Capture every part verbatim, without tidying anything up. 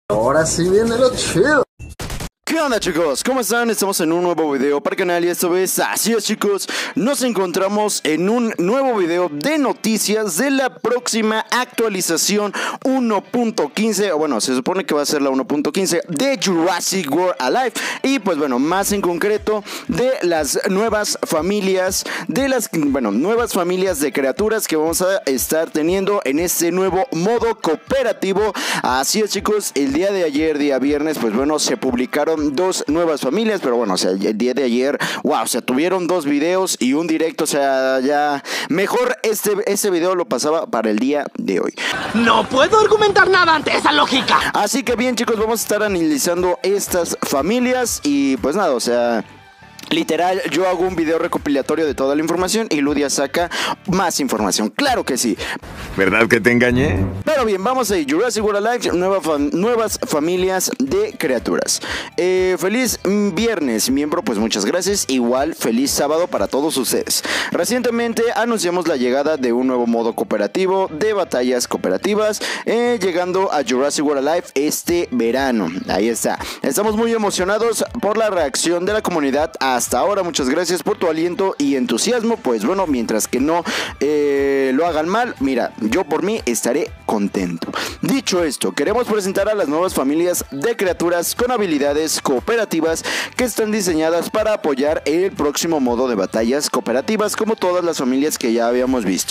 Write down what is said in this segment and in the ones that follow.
Ahora sí viene lo chido. ¿Qué onda, chicos? ¿Cómo están? Estamos en un nuevo video para el canal y esta vez, así es, chicos, nos encontramos en un nuevo video de noticias de la próxima actualización uno punto quince, o bueno, se supone que va a ser la uno punto quince de Jurassic World Alive, y pues bueno, más en concreto de las nuevas familias, de las, bueno, nuevas familias de criaturas que vamos a estar teniendo en este nuevo modo cooperativo. Así es, chicos, el día de ayer, día viernes, pues bueno, se publicaron dos nuevas familias, pero bueno, o sea, el día de ayer, wow, o sea, tuvieron dos videos y un directo, o sea, ya mejor este, ese video lo pasaba para el día de hoy. No puedo argumentar nada ante esa lógica. Así que bien, chicos, vamos a estar analizando estas familias y pues nada, o sea, literal, yo hago un video recopilatorio de toda la información y Ludia saca más información. Claro que sí. ¿Verdad que te engañé? Pero bien, vamos a ir. Jurassic World Alive, nueva fam nuevas familias de criaturas. Eh, feliz viernes, miembro, pues muchas gracias. Igual, feliz sábado para todos ustedes. Recientemente anunciamos la llegada de un nuevo modo cooperativo de batallas cooperativas, eh, llegando a Jurassic World Alive este verano. Ahí está. Estamos muy emocionados por la reacción de la comunidad a hasta ahora. Muchas gracias por tu aliento y entusiasmo. Pues bueno, mientras que no eh, lo hagan mal, mira, yo por mí estaré contento. Dicho esto, queremos presentar a las nuevas familias de criaturas con habilidades cooperativas que están diseñadas para apoyar el próximo modo de batallas cooperativas, como todas las familias que ya habíamos visto.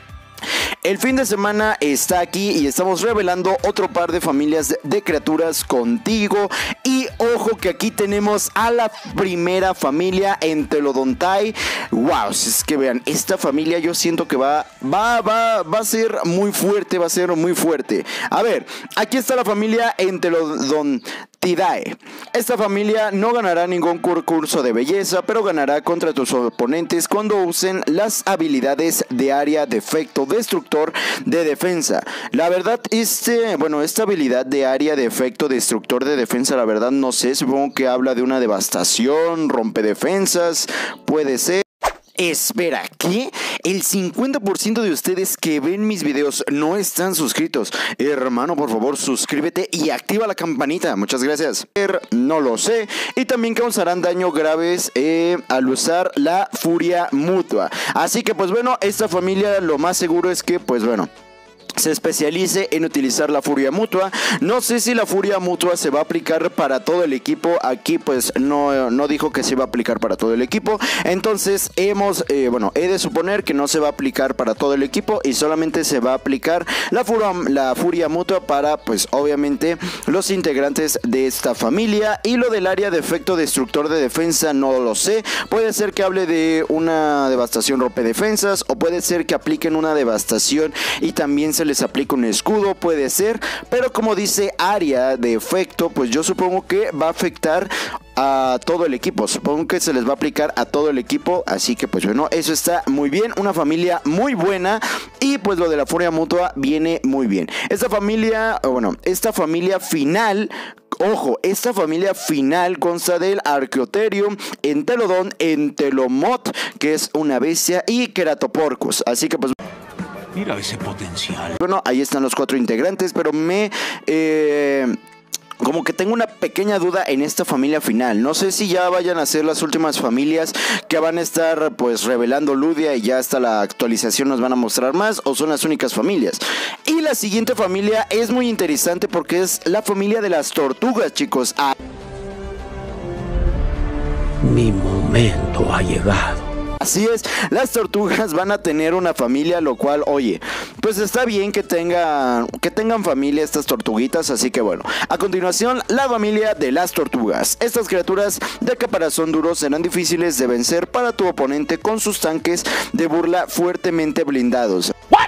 El fin de semana está aquí y estamos revelando otro par de familias de criaturas contigo. Y ojo que aquí tenemos a la primera familia, Entelodontai. Wow, es que vean, esta familia yo siento que va, va, va, va a ser muy fuerte, va a ser muy fuerte. A ver, aquí está la familia Entelodontidae. Esta familia no ganará ningún concurso de belleza, pero ganará contra tus oponentes cuando usen las habilidades de área de efecto destructor de defensa. La verdad, este, bueno, esta habilidad de área de efecto destructor de defensa, la verdad no sé, supongo que habla de una devastación, rompe defensas, puede ser. Espera, ¿qué? El cincuenta por ciento de ustedes que ven mis videos no están suscritos. Hermano, por favor, suscríbete y activa la campanita. Muchas gracias. No lo sé. Y también causarán daño graves eh, al usar la furia mutua. Así que, pues bueno, esta familia lo más seguro es que, pues bueno, se especialice en utilizar la furia mutua. No sé si la furia mutua se va a aplicar para todo el equipo. Aquí pues no, no dijo que se iba a aplicar para todo el equipo. Entonces hemos, eh, bueno, he de suponer que no se va a aplicar para todo el equipo y solamente se va a aplicar la furia, la furia mutua para pues obviamente los integrantes de esta familia. Y lo del área de efecto destructor de defensa no lo sé. Puede ser que hable de una devastación rompe defensas, o puede ser que apliquen una devastación y también se les aplica un escudo, puede ser, pero como dice área de efecto, pues yo supongo que va a afectar a todo el equipo, supongo que se les va a aplicar a todo el equipo, así que pues bueno, eso está muy bien, una familia muy buena. Y pues lo de la furia mutua viene muy bien. Esta familia, bueno, esta familia final, ojo, esta familia final consta del Archaeotherium, Entelodon, Entelomot, que es una bestia, y Keratoporcus, así que pues mira ese potencial. bueno, ahí están los cuatro integrantes, pero me... Eh, como que tengo una pequeña duda en esta familia final. No sé si ya vayan a ser las últimas familias que van a estar pues revelando Ludia y ya hasta la actualización nos van a mostrar más, o son las únicas familias. Y la siguiente familia es muy interesante porque es la familia de las tortugas, chicos. Ah. Mi momento ha llegado. Así es, las tortugas van a tener una familia, lo cual, oye, pues está bien que tengan, que tengan familia estas tortuguitas, así que bueno. A continuación, la familia de las tortugas. Estas criaturas de caparazón duro serán difíciles de vencer para tu oponente con sus tanques de burla fuertemente blindados. What?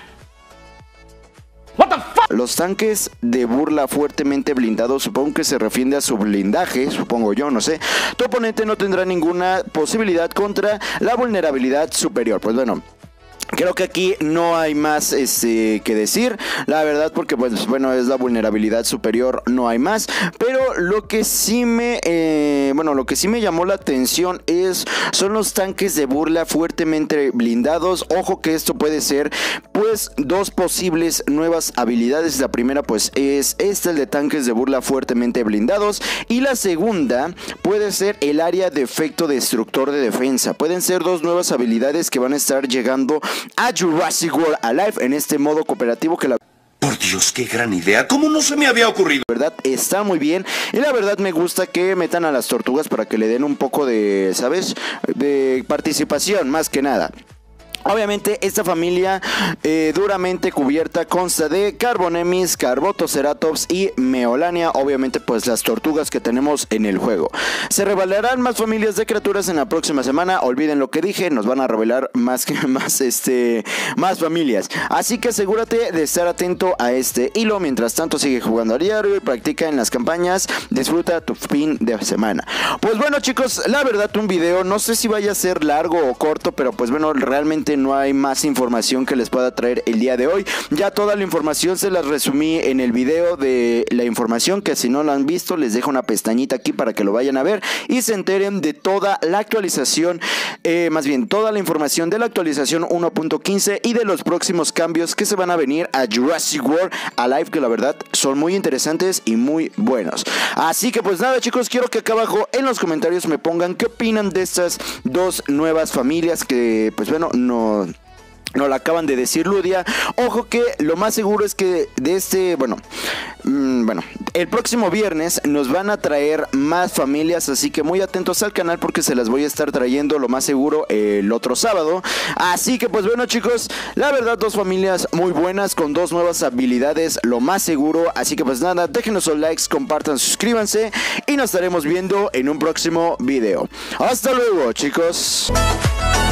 What the fuck? Los tanques de burla fuertemente blindados, supongo que se refiere a su blindaje, supongo yo, no sé. Tu oponente no tendrá ninguna posibilidad contra la vulnerabilidad superior. Pues bueno, Creo que aquí no hay más este, que decir, la verdad, porque pues bueno, es la vulnerabilidad superior, no hay más. Pero lo que sí me, eh, bueno, lo que sí me llamó la atención es, son los tanques de burla fuertemente blindados. Ojo que esto puede ser pues dos posibles nuevas habilidades. La primera pues es esta, el de tanques de burla fuertemente blindados, y la segunda puede ser el área de efecto destructor de defensa. Pueden ser dos nuevas habilidades que van a estar llegando a Jurassic World Alive en este modo cooperativo que la... Por Dios, qué gran idea. ¿Cómo no se me había ocurrido? La verdad está muy bien, y la verdad me gusta que metan a las tortugas para que le den un poco de, ¿sabes? De participación más que nada. Obviamente esta familia eh, duramente cubierta consta de Carbonemis, Carbotoceratops y Meolania, obviamente pues las tortugas que tenemos en el juego. Se revelarán más familias de criaturas en la próxima semana, olviden lo que dije, nos van a revelar más que más este más familias, así que asegúrate de estar atento a este hilo. Mientras tanto sigue jugando a diario y practica en las campañas, disfruta tu fin de semana. Pues bueno chicos, la verdad un video, no sé si vaya a ser largo o corto, pero pues bueno, realmente no hay más información que les pueda traer el día de hoy. Ya toda la información se las resumí en el video de la información, que si no lo han visto les dejo una pestañita aquí para que lo vayan a ver y se enteren de toda la actualización, eh, más bien toda la información de la actualización uno punto quince y de los próximos cambios que se van a venir a Jurassic World Alive, que la verdad son muy interesantes y muy buenos. Así que pues nada chicos, quiero que acá abajo en los comentarios me pongan qué opinan de estas dos nuevas familias que pues bueno, no No la acaban de decir Ludia. Ojo que lo más seguro es que de este, bueno, mmm, bueno, el próximo viernes nos van a traer más familias, así que muy atentos al canal porque se las voy a estar trayendo lo más seguro el otro sábado. Así que pues bueno chicos, la verdad dos familias muy buenas con dos nuevas habilidades, lo más seguro. Así que pues nada, déjenos sus likes, compartan, suscríbanse y nos estaremos viendo en un próximo video. Hasta luego chicos.